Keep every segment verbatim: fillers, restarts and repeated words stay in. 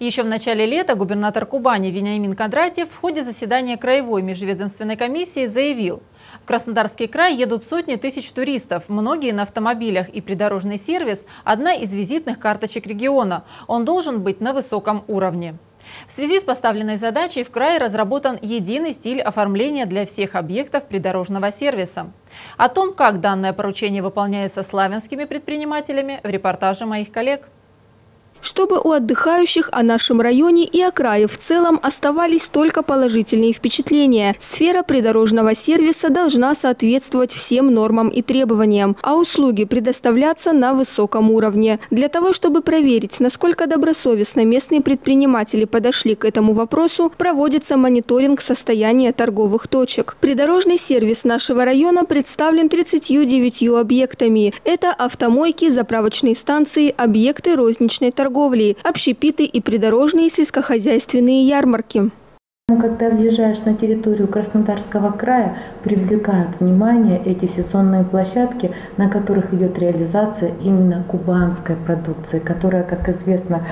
Еще в начале лета губернатор Кубани Вениамин Кондратьев в ходе заседания Краевой межведомственной комиссии заявил: в Краснодарский край едут сотни тысяч туристов, многие на автомобилях, и придорожный сервис – одна из визитных карточек региона. Он должен быть на высоком уровне. В связи с поставленной задачей в крае разработан единый стиль оформления для всех объектов придорожного сервиса. О том, как данное поручение выполняется славянскими предпринимателями, в репортаже моих коллег. Чтобы у отдыхающих о нашем районе и о крае в целом оставались только положительные впечатления, сфера придорожного сервиса должна соответствовать всем нормам и требованиям, а услуги предоставляться на высоком уровне. Для того, чтобы проверить, насколько добросовестно местные предприниматели подошли к этому вопросу, проводится мониторинг состояния торговых точек. Придорожный сервис нашего района представлен тридцатью девятью объектами. Это автомойки, заправочные станции, объекты розничной торговли, общепиты и придорожные сельскохозяйственные ярмарки. Когда въезжаешь на территорию Краснодарского края, привлекают внимание эти сезонные площадки, на которых идет реализация именно кубанской продукции, которая, как известно,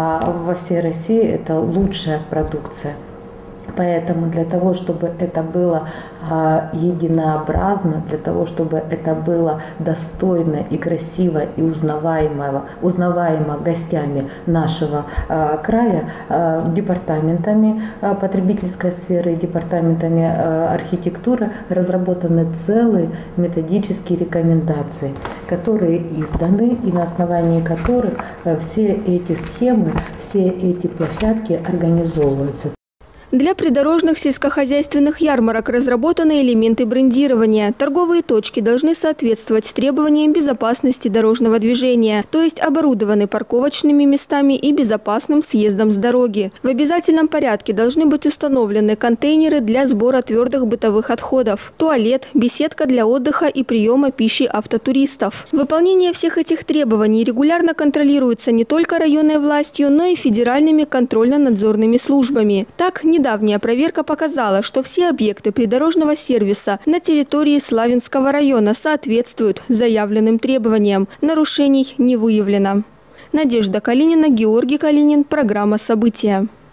во всей России это лучшая продукция. Поэтому для того, чтобы это было а, единообразно, для того, чтобы это было достойно и красиво и узнаваемо, узнаваемо гостями нашего а, края, а, департаментами а, потребительской сферы и департаментами а, архитектуры разработаны целые методические рекомендации, которые изданы и на основании которых а, все эти схемы, все эти площадки организовываются. Для придорожных сельскохозяйственных ярмарок разработаны элементы брендирования. Торговые точки должны соответствовать требованиям безопасности дорожного движения, то есть оборудованы парковочными местами и безопасным съездом с дороги. В обязательном порядке должны быть установлены контейнеры для сбора твердых бытовых отходов, туалет, беседка для отдыха и приема пищи автотуристов. Выполнение всех этих требований регулярно контролируется не только районной властью, но и федеральными контрольно-надзорными службами. Так, недавняя проверка показала, что все объекты придорожного сервиса на территории Славянского района соответствуют заявленным требованиям. Нарушений не выявлено. Надежда Калинина, Георгий Калинин. Программа «События».